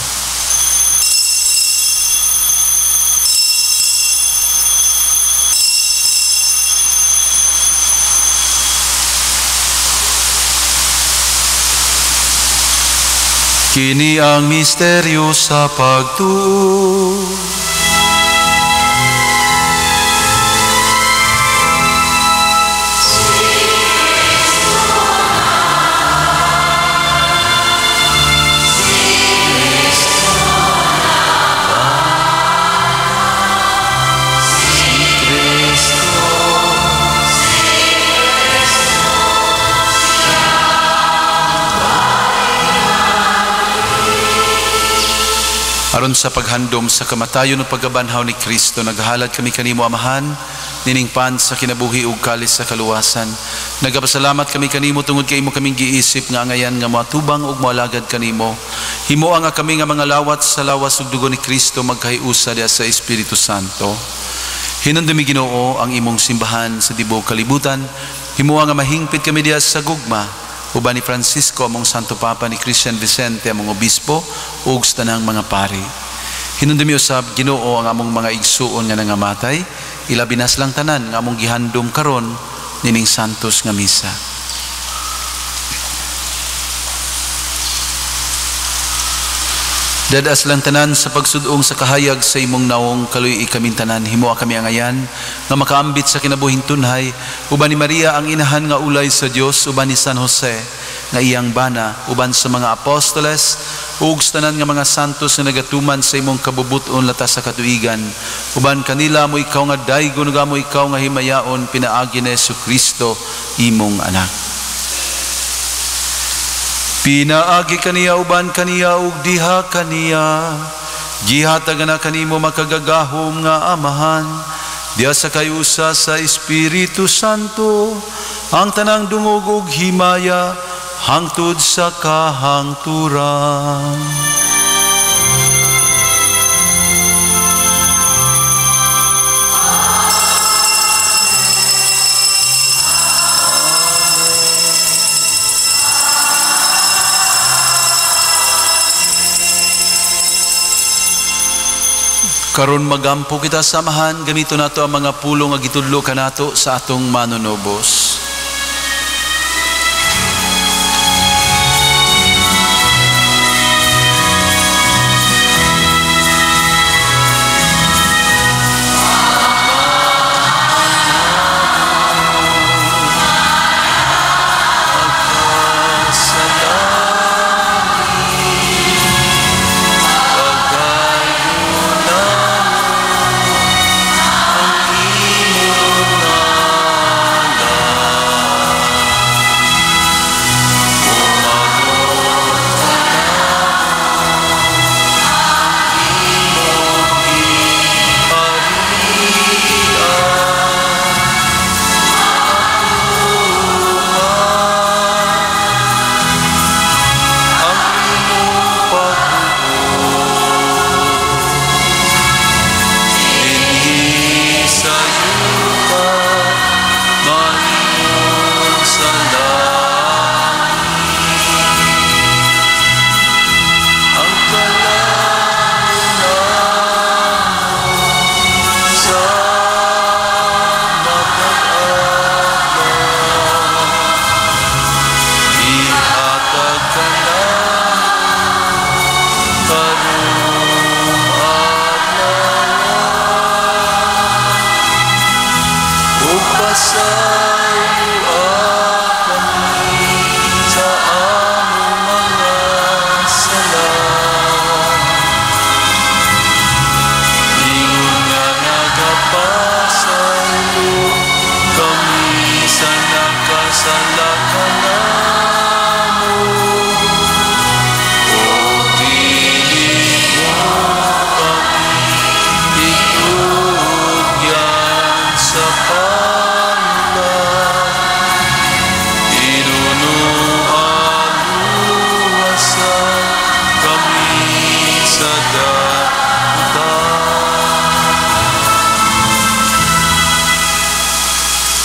B: Kini ang misteryo sa pagtuo. Aron sa paghandom sa kamatayon o paggabanhaw ni Kristo, naghalad kami kanimo Amahan, niningpan sa kinabuhi ug kalis sa kaluwasan. Nagapasalamat kami kanimo tungod kay imo kaming giisip nga angayan nga moatubang ug moalagad kanimo. Himua nga kami nga mga lawat sa lawas ug dugo ni Kristo magkahiusa diha sa Espiritu Santo. Hinumdumi Ginoo ang imong simbahan sa tibuok kalibutan. Himua nga mahingpit kami diha sa gugma uban ni Francisco among Santo Papa, ni Christian Vicente among obispo ug sa tanang mga pari. Hinumdumi usab Ginoo ang among mga igsuon nga nangamatay, ilabi na silang tanan nga among gihandom karon nining santos nga misa. Dadas lang tanan sa pagsudong sa kahayag sa imong naong kaluy kaming tanan, himuha kami angayan nga makaambit sa kinabuhing tunhay uban ni Maria ang inahan nga ulay sa Dios, uban ni San Jose nga iyang bana, uban sa mga apostoles ug sa tanan nga mga santos nga nagatuman sa imong kabubuton latas sa katuigan, uban kanila mo ikaw nga daygon ug mo ikaw nga himayaon pinaagi ni Jesucristo imong anak. Pinaagi kaniya uban kaniya ug diha kaniya, gihatagan na kanimo makagagahom nga Amahan, diha sa kayusa sa Espiritu Santo, ang tanang dungog ug himaya hangtod sa kahangturan. Karon magampo kita sa Amahan, gamito nato ang mga pulong nga gitudlo kanato sa atong manunobos.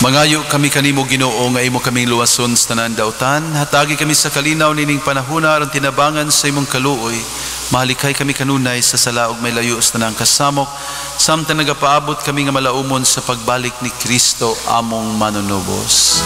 B: Mangayo kami kanimo Ginoo nga imo kaming luwason sa tanan dautan, hatagi kami sa kalinaw nining panahuna aron tinabangan sa imong kaluoy. Mahalikay kami kanunay sa sala ug may layo sa tanang kasamok, samtang nagapaabot kami nga malaumon sa pagbalik ni Kristo among manunubos.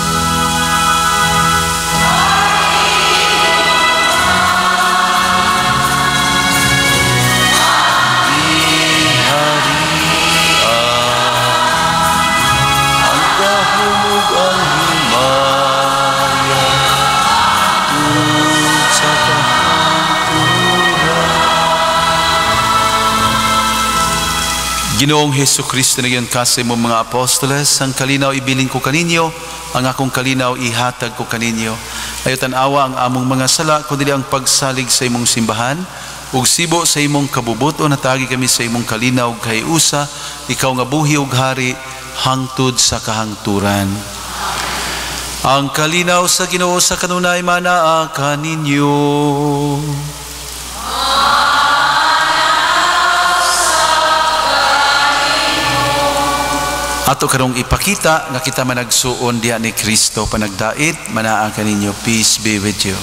B: Ginoong Hesus Kristo na yan kasi mo mga apostoles, ang kalinaw ibilin ko kaninyo, ang akong kalinaw ihatag ko kaninyo. Ayaw tanawa ang among mga sala, kundi ang pagsalig sa imong simbahan, ug sibo sa imong kabubuton, natagi kami sa imong kalinaw kay usa, ikaw nga buhi ug hari, hangtod sa kahangturan. Ang kalinaw sa Ginoo sa kanunay manaa kaninyo. Ato karong ipakita nga kita managsuon diha ni Kristo panagdait, manaa kaninyo. Peace be with you.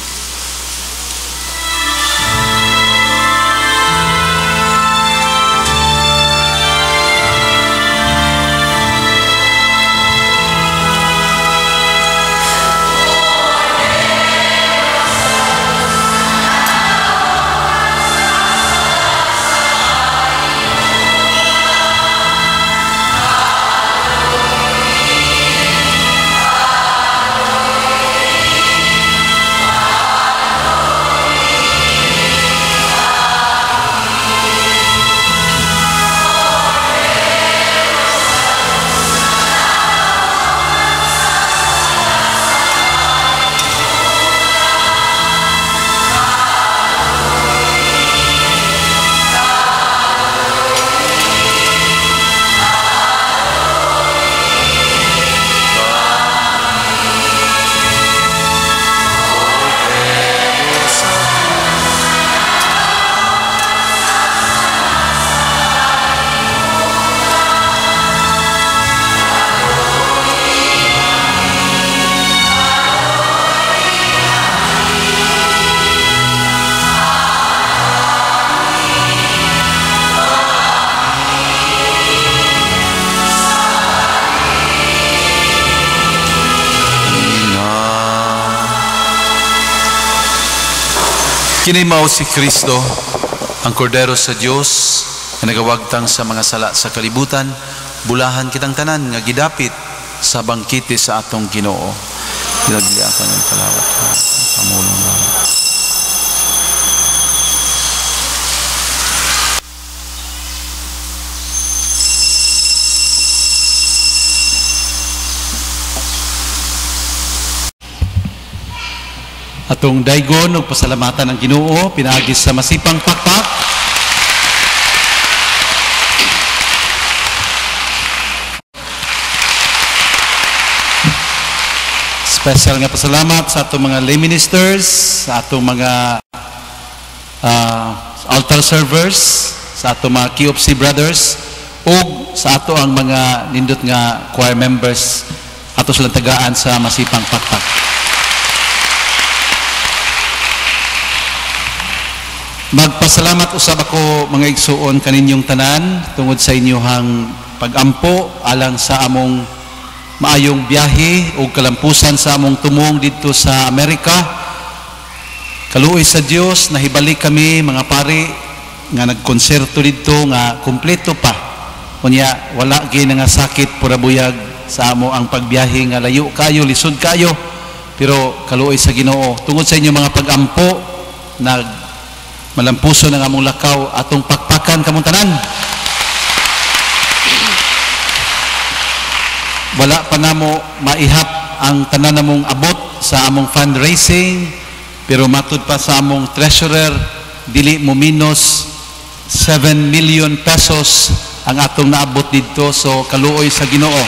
B: Kini mao si Kristo, ang kordero sa Dios nga nagawagtang sa mga sala sa kalibutan. Bulahan kitang tanan nga gidapit sa bangkite sa atong Ginoo. Dinaglia ka ng palawat pamulong nawa. Atong daygon ug pasalamatan ang Ginoo pinaagi sa masipang pakpak. Special nga pasalamat sa atong mga lay ministers, sa atong mga altar servers, sa atong mga KOFC brothers, ug sa ato ang mga nindot nga choir members ato silang tagaan sa masipang pakpak. Magpasalamat usab ako mga igsuon kaninyong tanan tungod sa inyohang pagampo alang sa among maayong biyahe o kalampusan sa among tumong dito sa Amerika. Kaluoy sa Dios nahibalik kami mga pari nga nagkonserto dito nga kumpleto pa. Kunya wala gyud nga sakit pura buyag sa amo ang pagbiyahe nga layo kayo, lisod kayo. Pero kaluoy sa Ginoo tungod sa inyong mga pagampo malampuso ng among lakaw atong pakpakan kamong tanan. Wala pa namo maihap ang tanan namong abot sa among fundraising, pero matud pa sa among treasurer dili mo minus 7 million pesos ang atong naabot dito. So kaluoy sa Ginoo,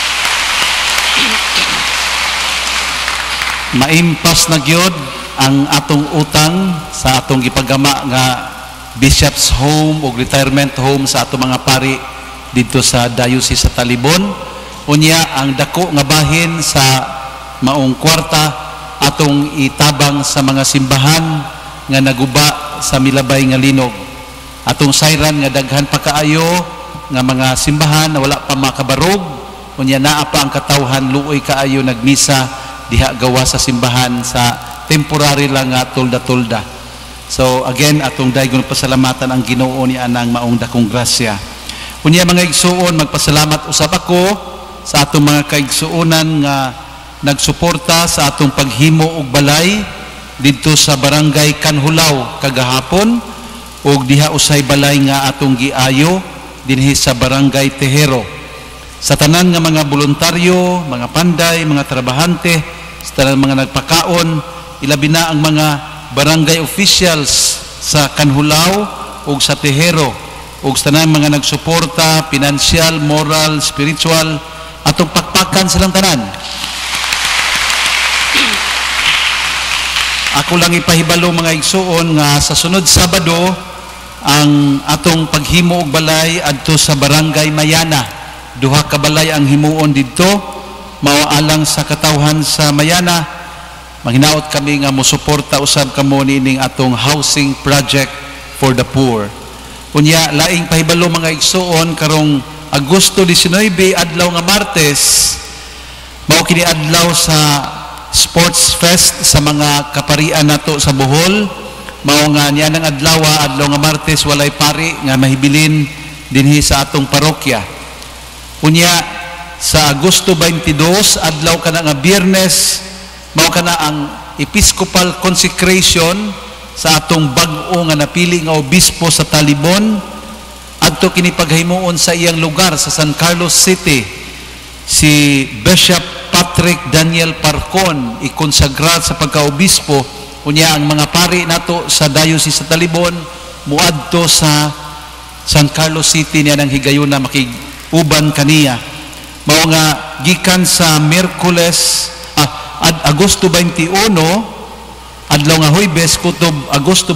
B: maimpas na gyud ang atong utang sa atong gipagama nga Bishop's Home o retirement home sa atong mga pari dito sa Diocese sa Talibon. Unya ang dako nga bahin sa maong kwarta atong itabang sa mga simbahan nga naguba sa milabay nga linog. Atong sayran nga daghan pa kaayo nga mga simbahan na wala pa makabarog. Unya naa pa ang katawhan luoy kaayo nagmisa diha gawa sa simbahan sa temporary lang nga tulda-tulda. So again atong daygon pasalamatan ang Ginoo ni anang maong dakong grasya. Unya mga igsuon, magpasalamat usab ako sa atong mga kaigsuonan nga nagsuporta sa atong paghimo og balay didto sa barangay Kanhulaw kagahapon ug diha usay balay nga atong giayo dinhi sa barangay Tehero. Sa tanan nga mga voluntaryo, mga panday, mga trabahante, sa tanan mga nagpakaon, ilabi na ang mga barangay officials sa Kanhulaw ug sa Tehero ug sa tanan mga nagsuporta pinansyal, moral, spiritual atong pakpakan silang tanan. Ako lang ipahibalo mga igsuon nga sa sunod Sabado ang atong paghimo og balay adto sa barangay Mayana. Duha ka balay ang himuon didto mao alang sa katawhan sa Mayana. Manghinaot kami nga mosuporta usab kamo nining atong housing project for the poor. Unya laing pahibalo mga igsuon karong Agosto 19 adlaw nga Martes mao kini adlaw sa Sports Fest sa mga kaparian nato sa Bohol. Mao nga niya ng adlaw nga Martes walay pari nga mahibilin dinhi sa atong parokya. Unya sa Agosto 22 adlaw kana nga Biyernes mao kana ang Episcopal consecration sa atong bag-o nga napili nga obispo sa Talibon. Adto kini paghimuon sa iyang lugar sa San Carlos City si Bishop Patrick Daniel Parcon ikonsagrat sa pagkaobispo. Unya ang mga pari nato sa Diocese sa Talibon muadto sa San Carlos City niya nang higayuna makiguban kaniya. Mao nga gikan sa Miyerkules Agosto 21 adlaw nga Huwebes kutob Agosto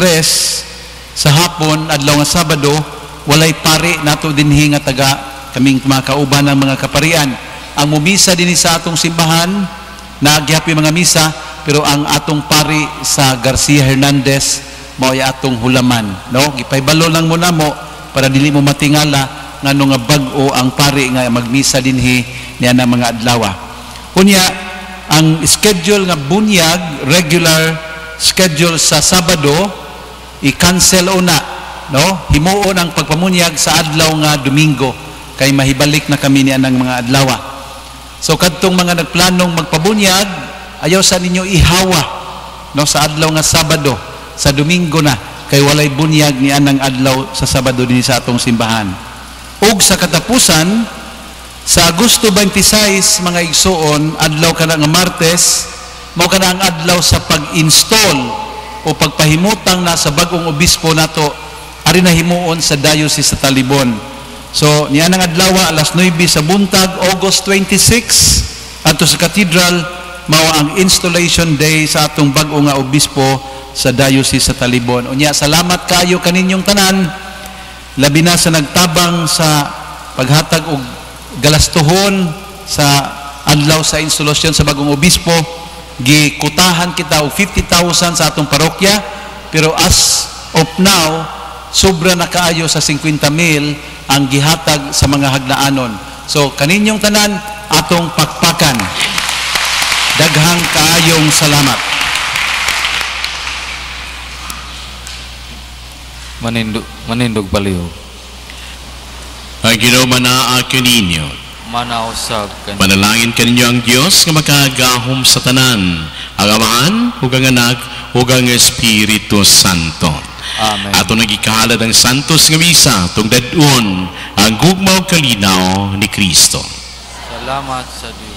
B: 23 sa hapon adlaw nga Sabado walay pari nato dinhi nga taga kaming mga kauban ng mga kaparian. Ang mumisa dinhi sa atong simbahan nagyapi mga misa pero ang atong pari sa Garcia Hernandez mao ay atong hulaman, no? Gipaybalo lang muna mo para dili mo matingala ngano nga bag-o ang pari nga magmisa dinhi niya na mga adlaw. Unya ang schedule nga bunyag regular schedule sa Sabado i-cancel una, no? Himuon ang pagpamunyag sa adlaw nga Domingo kay mahibalik na kami ni anang mga adlaw. So kadtong mga nagplanong magpabunyag ayaw sa ninyo ihawa, no, sa adlaw nga Sabado, sa Domingo na kay walay bunyag ni anang adlaw sa Sabado dinhi sa atong simbahan. Ug sa katapusan sa Agosto 26 mga igsuon adlaw kana nga Martes mao kana ang adlaw sa pag-install o pagpahimutang na sa bag-ong obispo nato ari na himuon sa Diocese sa Talibon. So niya nang adlaw alas 9 sa buntag August 26 adto sa Cathedral mao ang installation day sa atong bag-o nga obispo sa Diocese sa Talibon. Unya salamat kaayo kaninyong tanan labi na sa nagtabang sa paghatag og galastuhon sa adlaw sa instalasyon sa bagong obispo. Gikutahan kita og 50,000 sa atong parokya pero as of now sobra na kaayo sa 50,000 ang gihatag sa mga hagnaanon. So kaninyong tanan atong pakpakan. Daghang kaayong salamat.
G: Manindog baliw.
H: Ay Ginoo manaa kaninyo.
G: Manausab kanyo.
H: Panalangin kaninyo ang Dios nga makagahom sa tanan, ang Amaan, ug ang Anak, ug ang Espiritu Santo.
G: Amen.
H: Ato nagikahalad ang santos nga misa tungdad-on ang gugmaw kalinaw ni Kristo.
G: Salamat sa Dios.